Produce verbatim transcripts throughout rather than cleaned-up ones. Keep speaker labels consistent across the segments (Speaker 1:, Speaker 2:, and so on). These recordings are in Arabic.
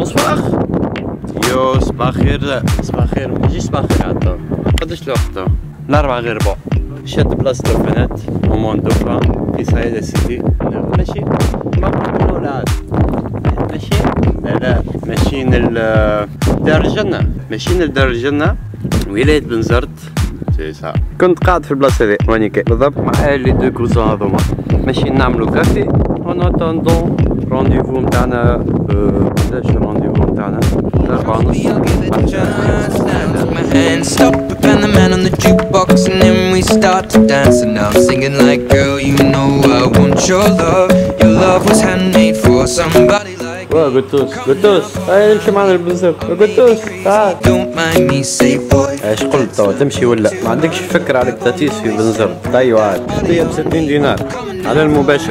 Speaker 1: صباح يو صباح خير صباح خير ماجيش صباح خير عطا قداش الوقت؟ الأربعة غير ربع شاد بلاصة الفنات ومون دوفا في سعيدة سيتي ماشي مقبول ولا عاد ماشي لا لا ماشيين لدار الجنة ماشيين لدار الجنة ولاية بنزرت كنت قاعد في البلاصة هذي وانيك بالضبط مع لي دو كوزون هذوما ماشيين نعملو كافي اون اتوندون رونديفو نتاعنا قداش الرونديفو نتاعنا الأربعة ونص And the man on the jukebox, and then we start to dance. And I'm singing like, girl, you know I want your love. Your love was handmade for somebody like me. قلتوس قلتوس هاي نمشي معنا البنزرت قلتوس تعال. Don't mind me, say boy. ايش قلت توا تمشي ولا ما عندكش فكرة على التاتيس في بنزرت؟ طيب عاد هي بستين دينار على المباشر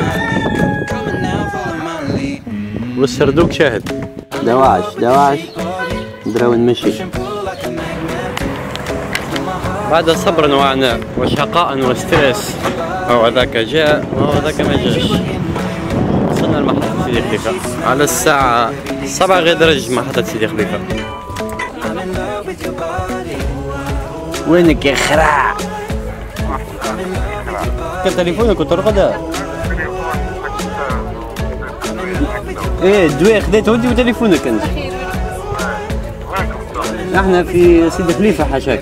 Speaker 1: والسردوك شاهد. دواعش دواعش ندراو نمشي بعد صبر وعناء وشقاء وستريس وهو ذاك جاء وهو ذاك ما جاش. وصلنا لمحطة سيدي خليفة على الساعة سبعة غير درج محطة سيدي خليفة. وينك يا خراع؟ كان تليفونك وترقده؟ ايه الدواء خذيته انت وتليفونك انت. احنا في سيدي خليفة حاشاك.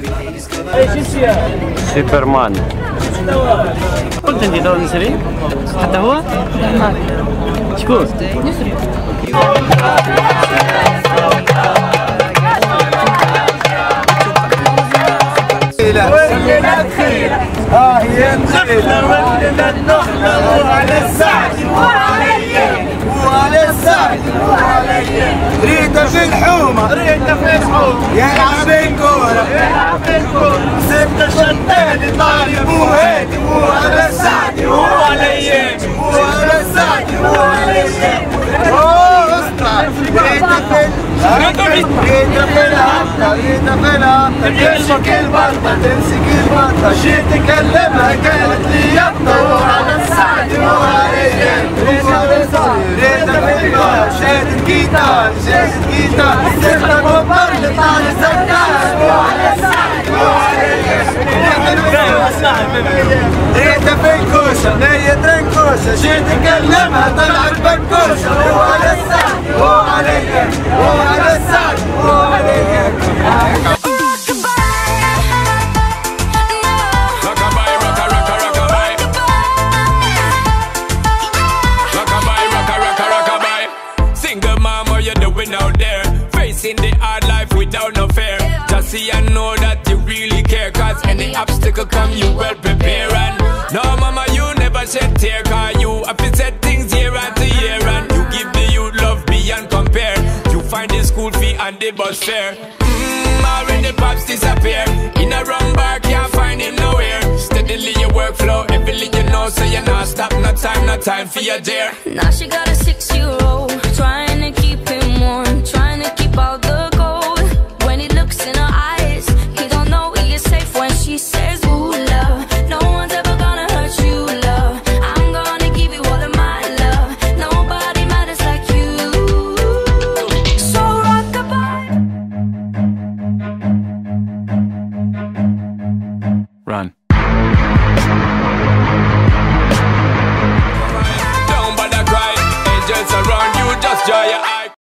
Speaker 1: سوبرمان. قلت انت تو نسري؟ حتى هو؟ شكون؟
Speaker 2: ولنا دخيلة اه هي دخيلة ولنا النخلة وعلى السعد وعليا وعلى السعد وعليا ريتها في الحومة ريتها في الحومة يلعب الكورة يلعب الكورة ستة شتان طالب وهادي وعلى السعد وعليا وعلى السعد وعليا اوه اسمع ريتها في ريتها في الهبطة ريتها في الهبطة تمسك البطة تمسك البطة شي تكلمها كانت لي يبطة وعلى السعد وعليا ريتها في الجار شادت جيتار شادت جيتار ستة كبر اللي طالع سكر وعلى السعد وعليا ريتها في الكوشة نية درنكوشة شي تكلمها طلعت بكوشة وعلى السعد وعليا وعلى السعد وعليا
Speaker 3: out there, facing the hard life without no fear. Just see and know that you really care, cause any obstacle come you well prepare. And no mama you never shed tear, cause you have to set things year after year. And you give the youth love beyond compare. You find the school fee and the bus fare. Mmm, already pops disappear. In a wrong bar can't find him nowhere. Steadily your workflow, everything you know, so you're not stop, no time, no time for your dear.
Speaker 4: Now she got a six-year-old, trying to keep him warm, trying to keep all the gold. When he looks in her eyes, he don't know he is safe when she says, ooh, love, no one's ever gonna hurt you, love. I'm gonna give you all of my love. Nobody matters like you. So rock-a-bye.
Speaker 3: Run. Don't bother cry, angels around you, just joy your eyes.